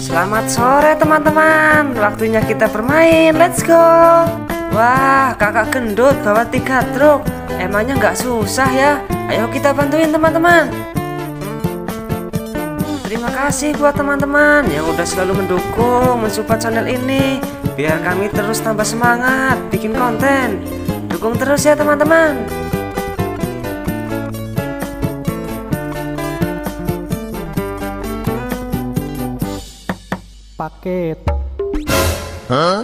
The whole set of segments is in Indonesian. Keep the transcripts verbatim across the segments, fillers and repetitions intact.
Selamat sore teman-teman, waktunya kita bermain, let's go. Wah, kakak gendut bawa tiga truk, emangnya nggak susah ya? Ayo kita bantuin teman-teman. Terima kasih buat teman-teman yang udah selalu mendukung, mensupport channel ini, biar kami terus tambah semangat bikin konten. Dukung terus ya teman-teman. Paket huh?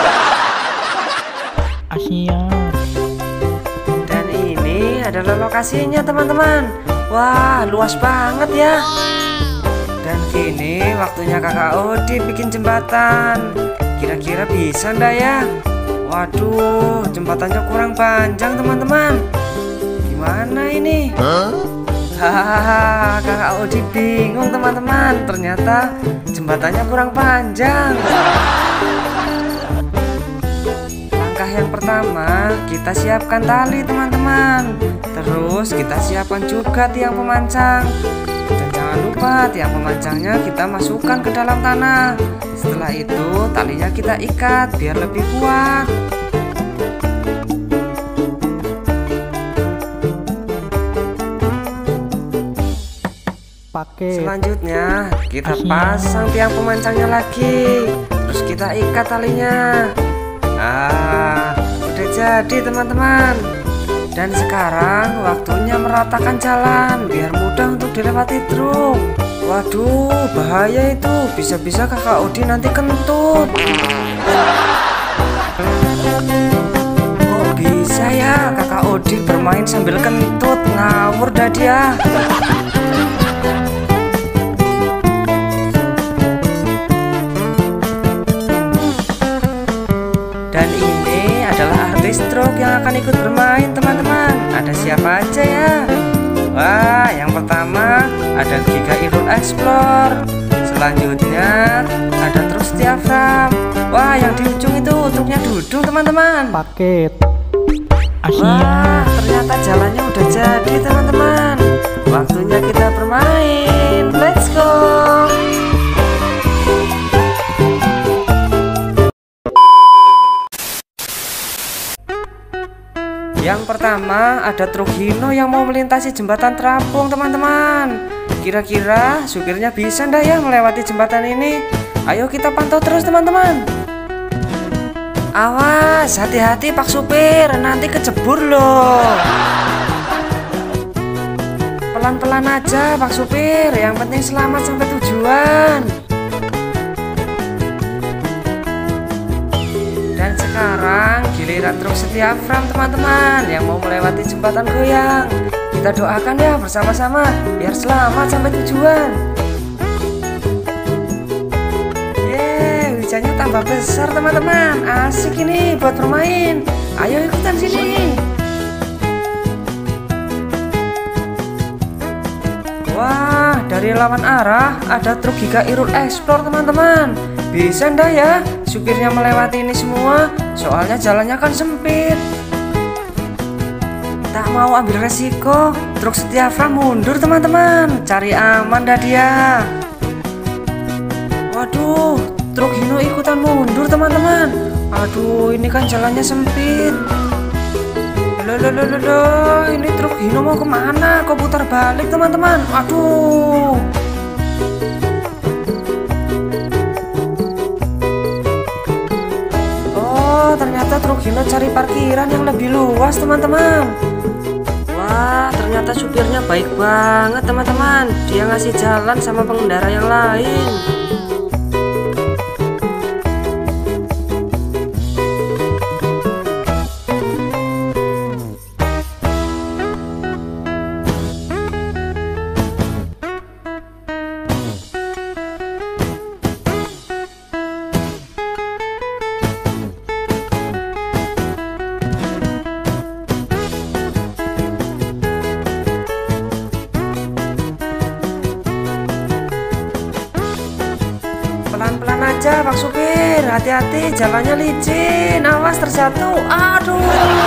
Asia. Dan ini adalah lokasinya teman-teman. Wah, luas banget ya. Dan kini waktunya kakak Odi bikin jembatan. Kira-kira bisa ndak ya? Waduh, jembatannya kurang panjang teman-teman. Gimana ini? Huh? Hahaha, kakak Odi bingung teman-teman. Ternyata jembatannya kurang panjang. Langkah yang pertama, kita siapkan tali teman-teman. Terus kita siapkan juga tiang pemancang. Dan jangan lupa tiang pemancangnya kita masukkan ke dalam tanah. Setelah itu talinya kita ikat biar lebih kuat. Paket. Selanjutnya kita Asia. pasang tiang pemancangnya lagi. Terus kita ikat talinya. Ah, udah jadi teman-teman. Dan sekarang waktunya meratakan jalan biar mudah untuk dilewati truk. Waduh, bahaya itu. Bisa-bisa kakak Odi nanti kentut. Kok bisa ya kakak Odi bermain sambil kentut? Ngawur dah dia. Dan ini adalah artis truk yang akan ikut bermain teman-teman. Ada siapa aja ya? Wah, yang pertama ada Giga Irul Explore. Selanjutnya ada truk Diafram. Wah, yang di ujung itu truknya Dudung teman-teman. Paket Asia. Wah, ternyata jalannya udah jadi teman-teman. Waktunya kita bermain, let's go. Yang pertama ada truk Hino yang mau melintasi jembatan terapung teman-teman. Kira-kira supirnya bisa ndak ya melewati jembatan ini? Ayo kita pantau terus teman-teman. Awas, hati-hati pak supir, nanti kecebur loh. Pelan-pelan aja pak supir, yang penting selamat sampai tujuan. Dan sekarang giliran truk Diafram teman-teman yang mau melewati jembatan goyang. Kita doakan ya bersama-sama biar selamat sampai tujuan. Yeay, hujannya tambah besar teman-teman. Asik ini buat bermain. Ayo ikutan sini. Wah, dari lawan arah ada truk Giga Irul Explore teman-teman. Bisa ndak ya supirnya melewati ini semua? Soalnya jalannya kan sempit. Tak mau ambil resiko, truk Diafram mundur teman-teman. Cari aman dah dia. Waduh, truk Hino ikutan mundur teman-teman. Aduh, ini kan jalannya sempit. Loh, loh, loh, loh, loh. Ini truk Hino mau kemana? Kok putar balik teman-teman? Aduh. Ternyata truk Hino cari parkiran yang lebih luas teman-teman. Wah, ternyata supirnya baik banget teman-teman. Dia ngasih jalan sama pengendara yang lain. Pelan-pelan aja pak supir, hati-hati jalannya licin, awas terjatuh. Aduh.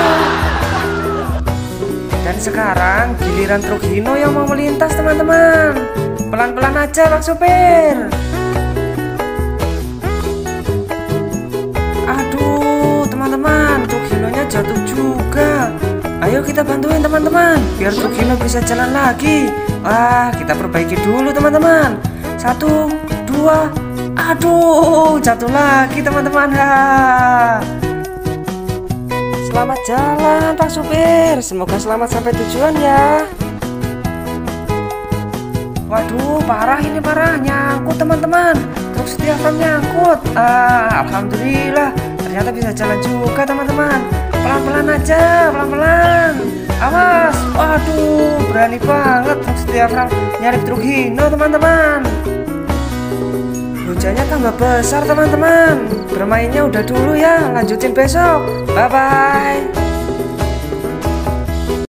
Dan sekarang giliran truk Hino yang mau melintas teman-teman. Pelan-pelan aja pak supir. pelan-pelan teman-teman, biar truk Hino bisa jalan lagi. Wah, kita perbaiki dulu teman-teman. Satu, dua, aduh, jatuh lagi teman-teman. Selamat jalan Pak Supir, semoga selamat sampai tujuan ya. Waduh, parah ini parah, nyangkut teman-teman. Truk Setiavam nyangkut. Ah, alhamdulillah, ternyata bisa jalan juga teman-teman. Pelan-pelan aja, pelan-pelan. Awas, waduh, berani banget truk Setiavam nyalip truk Hino teman-teman. Hujannya tambah besar teman-teman. Bermainnya udah dulu ya, lanjutin besok. Bye-bye.